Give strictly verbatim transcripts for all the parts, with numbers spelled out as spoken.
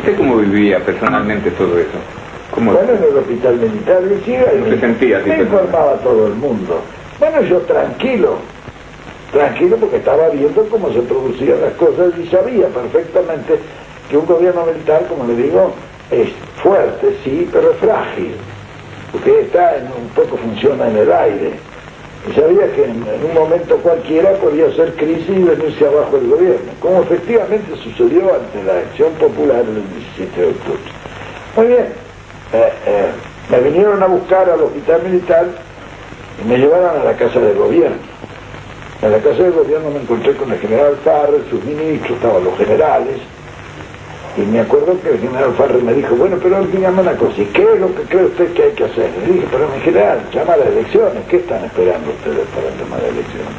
¿Usted cómo vivía personalmente todo eso? ¿Cómo? Bueno, en el hospital militar de Chile ¿Cómo se sentía así? me informaba todo el mundo. Bueno, yo tranquilo, tranquilo porque estaba viendo cómo se producían las cosas y sabía perfectamente que un gobierno militar, como le digo, es fuerte, sí, pero es frágil, porque está en un poco funciona en el aire. Y sabía que en, en un momento cualquiera podía ser crisis y venirse abajo el gobierno, como efectivamente sucedió ante la acción popular del diecisiete de octubre. Muy bien, eh, eh, me vinieron a buscar al hospital militar y me llevaron a la casa del gobierno. En la casa del gobierno me encontré con el general Farrer, sus ministros, estaban los generales, y me acuerdo que el general Farrer me dijo, bueno, pero dígame una cosa, ¿y qué es lo que cree usted que hay que hacer? Le dije, pero mi general, llama a las elecciones, ¿qué están esperando ustedes para llamar a elecciones?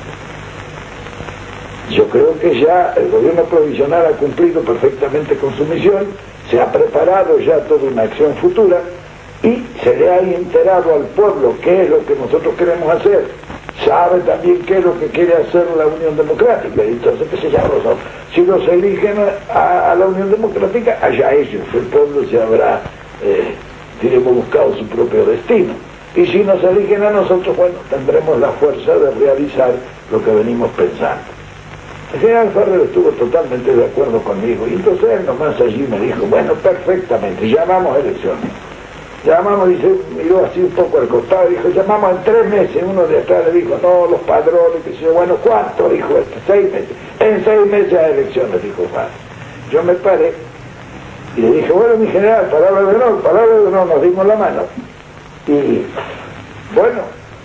Yo creo que ya el gobierno provisional ha cumplido perfectamente con su misión, se ha preparado ya toda una acción futura, y se le ha enterado al pueblo qué es lo que nosotros queremos hacer, sabe también qué es lo que quiere hacer la Unión Democrática, y entonces que se llama, si los eligen a, a la Unión Democrática, allá ellos, el pueblo se habrá, eh, diremos, buscado su propio destino, y si nos eligen a nosotros, bueno, tendremos la fuerza de realizar lo que venimos pensando. El general Farrer estuvo totalmente de acuerdo conmigo, y entonces él nomás allí me dijo, bueno, perfectamente, llamamos a elecciones. Llamamos, y se miró así un poco al costado, dijo, llamamos en tres meses, uno de atrás le dijo, no, los padrones, que yo, bueno, ¿cuánto? Dijo este, seis meses, en seis meses a elecciones, dijo Farrer. Yo me paré, y le dije, bueno, mi general, palabra de honor, palabra de honor, nos dimos la mano, y, bueno,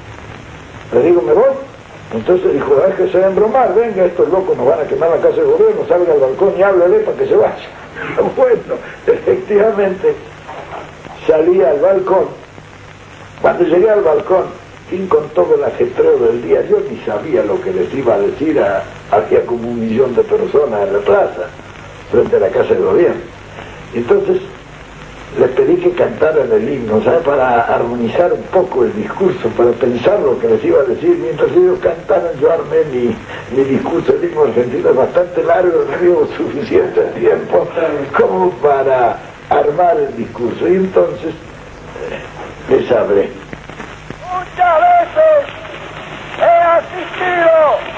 le digo, me voy. Entonces dijo, déjese de embromar, venga, estos locos nos van a quemar la casa del gobierno, salga al balcón y háblale para que se vaya. Bueno, efectivamente, salí al balcón. Cuando llegué al balcón, y con todo el ajetreo del día, yo ni sabía lo que les iba a decir a, había como un millón de personas en la plaza, frente a la casa del gobierno. Entonces, les pedí que cantaran el himno, ¿sabes? Para armonizar un poco el discurso, para pensar lo que les iba a decir. Mientras ellos cantaran, yo armé mi, mi discurso. El himno argentino es bastante largo, no dio suficiente tiempo como para armar el discurso. Y entonces eh, les hablé. Muchas veces he asistido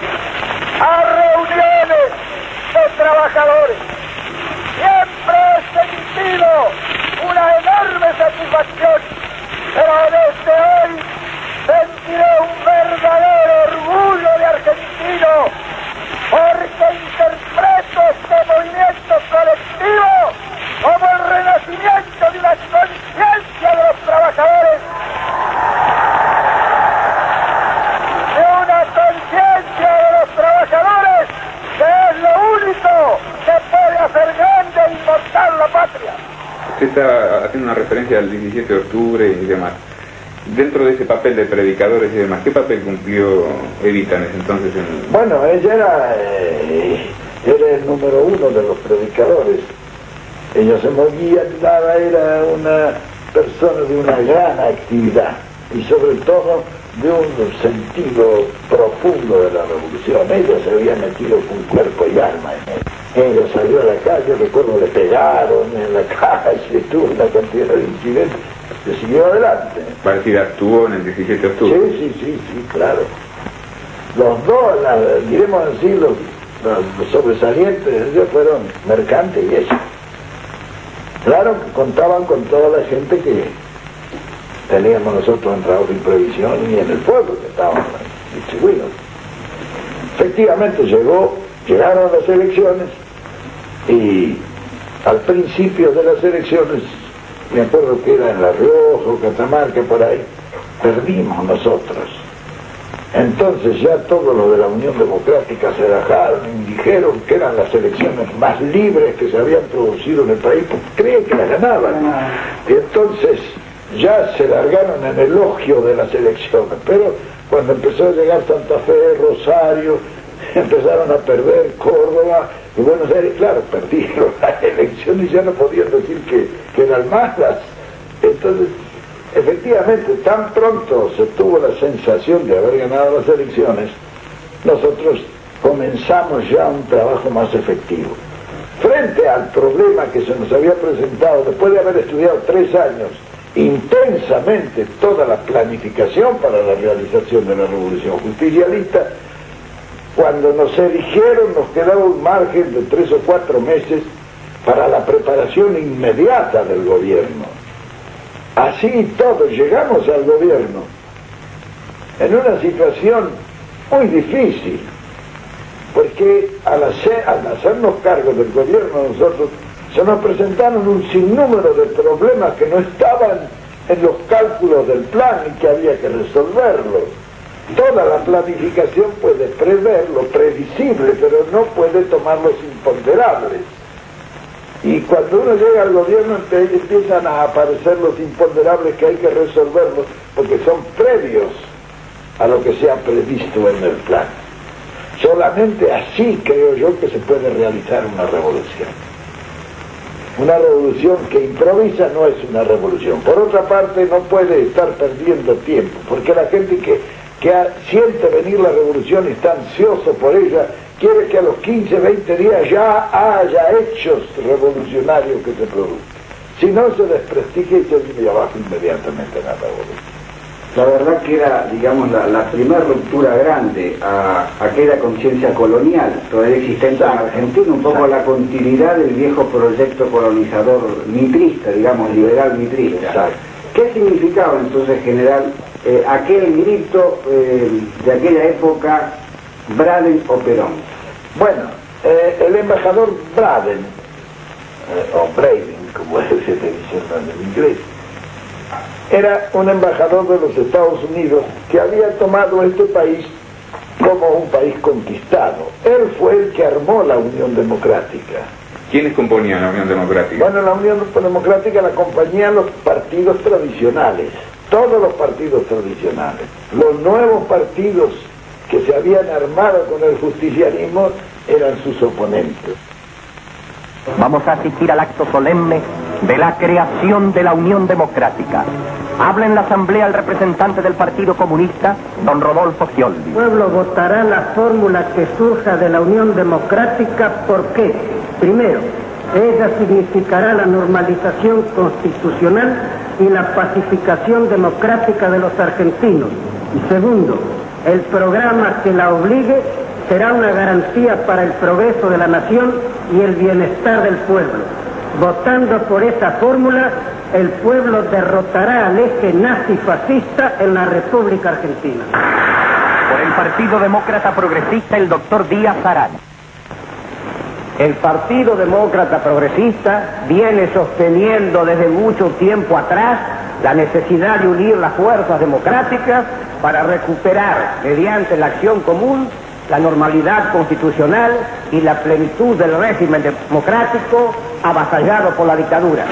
a reuniones de trabajadores. Siempre he sentido una enorme satisfacción, pero desde hoy sentiré un verdadero orgullo de argentino, porque interpreto este movimiento colectivo como el renacimiento de una conciencia de los trabajadores, de una conciencia de los trabajadores que es lo único que puede hacer grande e inmortal la patria. Usted está haciendo una referencia al diecisiete de octubre y demás. Dentro de ese papel de predicadores y demás, ¿qué papel cumplió Evita en ese entonces? En... Bueno, ella era, eh, era el número uno de los predicadores. Ella se movía, nada, era una persona de una gran actividad y sobre todo de un sentido profundo de la revolución. Ella se había metido con cuerpo y alma en él. Ella salió a la calle, recuerdo, le pegaron en la calle, tuvo una cantidad de incidentes, se siguió adelante. Va a decir, actuó en el diecisiete de octubre. Sí, sí, sí, sí, claro. Los dos, la, diremos así, los, los sobresalientes ellos fueron Mercante y ella. Claro que contaban con toda la gente que teníamos nosotros en trabajo y previsión y en el pueblo que estaban distribuidos. Efectivamente llegó, llegaron las elecciones y al principio de las elecciones, me acuerdo que era en La Rioja o Catamarca, por ahí, perdimos nosotros. Entonces ya todo lo de la Unión Democrática se dejaron y dijeron que eran las elecciones más libres que se habían producido en el país, porque creían que las ganaban. Y entonces ya se largaron en elogio de las elecciones, pero cuando empezó a llegar Santa Fe, Rosario, empezaron a perder Córdoba y Buenos Aires, claro, perdieron las elecciones y ya no podían decir que, que eran malas. Entonces, efectivamente, tan pronto se tuvo la sensación de haber ganado las elecciones, nosotros comenzamos ya un trabajo más efectivo. Frente frente al problema que se nos había presentado, después de haber estudiado tres años intensamente toda la planificación para la realización de la revolución justicialista, cuando nos eligieron nos quedaba un margen de tres o cuatro meses para la preparación inmediata del gobierno. Así todos llegamos al gobierno en una situación muy difícil, porque al, hacer, al hacernos cargo del gobierno nosotros se nos presentaron un sinnúmero de problemas que no estaban en los cálculos del plan y que había que resolverlos. Toda la planificación puede prever lo previsible, pero no puede tomar los imponderables. Y cuando uno llega al gobierno empiezan a aparecer los imponderables que hay que resolverlos, porque son previos a lo que se ha previsto en el plan. Solamente así creo yo que se puede realizar una revolución. Una revolución que improvisa no es una revolución. Por otra parte, no puede estar perdiendo tiempo, porque la gente que, que ha, siente venir la revolución y está ansioso por ella, quiere que a los quince, veinte días ya haya hechos revolucionarios que se produzcan. Si no, se desprestigia y se viene abajo inmediatamente la revolución. La verdad que era, digamos, la, la primera ruptura grande a, a aquella conciencia colonial todavía existente en Argentina, un poco la continuidad del viejo proyecto colonizador mitrista, digamos, liberal mitrista. Exacto. ¿Qué significaba entonces, general, eh, aquel grito eh, de aquella época, Braden o Perón? Bueno, eh, el embajador Braden, eh, o Braden, como se dice en inglés, era un embajador de los Estados Unidos que había tomado este país como un país conquistado. Él fue el que armó la Unión Democrática. ¿Quiénes componían la Unión Democrática? Bueno, la Unión Democrática la acompañaban los partidos tradicionales, todos los partidos tradicionales. Los nuevos partidos que se habían armado con el justicialismo eran sus oponentes. Vamos a asistir al acto solemne de la creación de la Unión Democrática. Habla en la asamblea el representante del Partido Comunista, don Rodolfo Sciolli. El pueblo votará la fórmula que surja de la Unión Democrática porque, primero, ella significará la normalización constitucional y la pacificación democrática de los argentinos. Y segundo, el programa que la obligue será una garantía para el progreso de la nación y el bienestar del pueblo. Votando por esa fórmula, el pueblo derrotará al eje nazi-fascista en la República Argentina. Por el Partido Demócrata Progresista, el doctor Díaz Arana. El Partido Demócrata Progresista viene sosteniendo desde mucho tiempo atrás la necesidad de unir las fuerzas democráticas para recuperar, mediante la acción común, la normalidad constitucional y la plenitud del régimen democrático avasallado por la dictadura.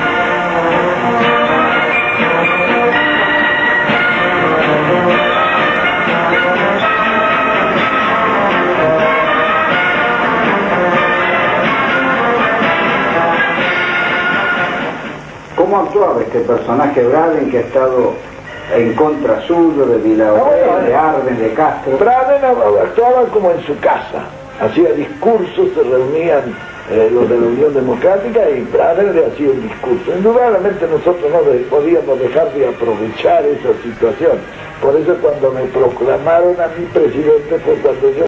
¿Cómo actuaba este personaje Braden que ha estado en contra suyo, de Villaurel, de Arben, de Castro? Braden actuaba como en su casa, hacía discursos, se reunían eh, los de la Unión Democrática y Braden le hacía un discurso. Indudablemente nosotros no de, podíamos dejar de aprovechar esa situación. Por eso cuando me proclamaron a mí presidente fue cuando yo